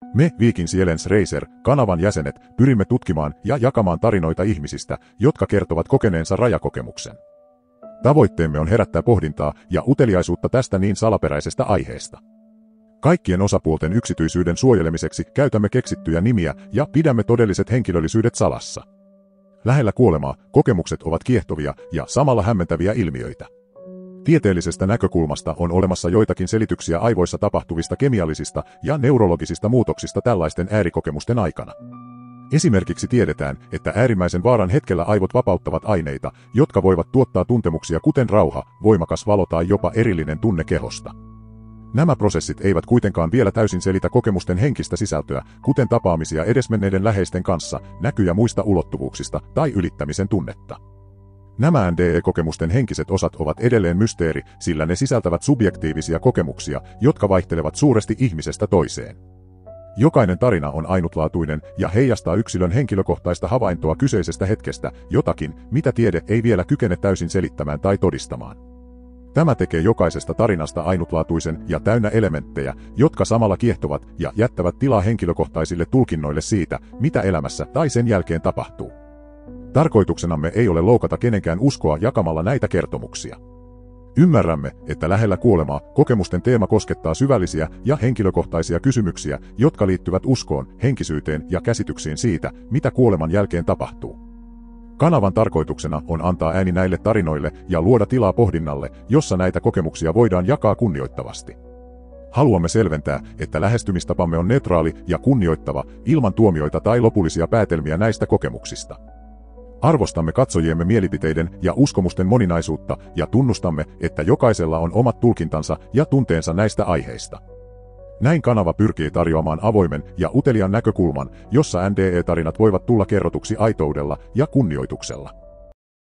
Me Viking Silence Racer, kanavan jäsenet, pyrimme tutkimaan ja jakamaan tarinoita ihmisistä, jotka kertovat kokeneensa rajakokemuksen. Tavoitteemme on herättää pohdintaa ja uteliaisuutta tästä niin salaperäisestä aiheesta. Kaikkien osapuolten yksityisyyden suojelemiseksi käytämme keksittyjä nimiä ja pidämme todelliset henkilöllisyydet salassa. Lähellä kuolemaa kokemukset ovat kiehtovia ja samalla hämmentäviä ilmiöitä. Tieteellisestä näkökulmasta on olemassa joitakin selityksiä aivoissa tapahtuvista kemiallisista ja neurologisista muutoksista tällaisten äärikokemusten aikana. Esimerkiksi tiedetään, että äärimmäisen vaaran hetkellä aivot vapauttavat aineita, jotka voivat tuottaa tuntemuksia kuten rauha, voimakas valo tai jopa erillinen tunne kehosta. Nämä prosessit eivät kuitenkaan vielä täysin selitä kokemusten henkistä sisältöä, kuten tapaamisia edesmenneiden läheisten kanssa, näkyjä muista ulottuvuuksista tai ylittämisen tunnetta. Nämä NDE-kokemusten henkiset osat ovat edelleen mysteeri, sillä ne sisältävät subjektiivisia kokemuksia, jotka vaihtelevat suuresti ihmisestä toiseen. Jokainen tarina on ainutlaatuinen ja heijastaa yksilön henkilökohtaista havaintoa kyseisestä hetkestä, jotakin, mitä tiede ei vielä kykene täysin selittämään tai todistamaan. Tämä tekee jokaisesta tarinasta ainutlaatuisen ja täynnä elementtejä, jotka samalla kiehtovat ja jättävät tilaa henkilökohtaisille tulkinnoille siitä, mitä elämässä tai sen jälkeen tapahtuu. Tarkoituksenamme ei ole loukata kenenkään uskoa jakamalla näitä kertomuksia. Ymmärrämme, että lähellä kuolemaa kokemusten teema koskettaa syvällisiä ja henkilökohtaisia kysymyksiä, jotka liittyvät uskoon, henkisyyteen ja käsityksiin siitä, mitä kuoleman jälkeen tapahtuu. Kanavan tarkoituksena on antaa ääni näille tarinoille ja luoda tilaa pohdinnalle, jossa näitä kokemuksia voidaan jakaa kunnioittavasti. Haluamme selventää, että lähestymistapamme on neutraali ja kunnioittava, ilman tuomioita tai lopullisia päätelmiä näistä kokemuksista. Arvostamme katsojiemme mielipiteiden ja uskomusten moninaisuutta ja tunnustamme, että jokaisella on omat tulkintansa ja tunteensa näistä aiheista. Näin kanava pyrkii tarjoamaan avoimen ja uteliaan näkökulman, jossa NDE-tarinat voivat tulla kerrotuksi aitoudella ja kunnioituksella.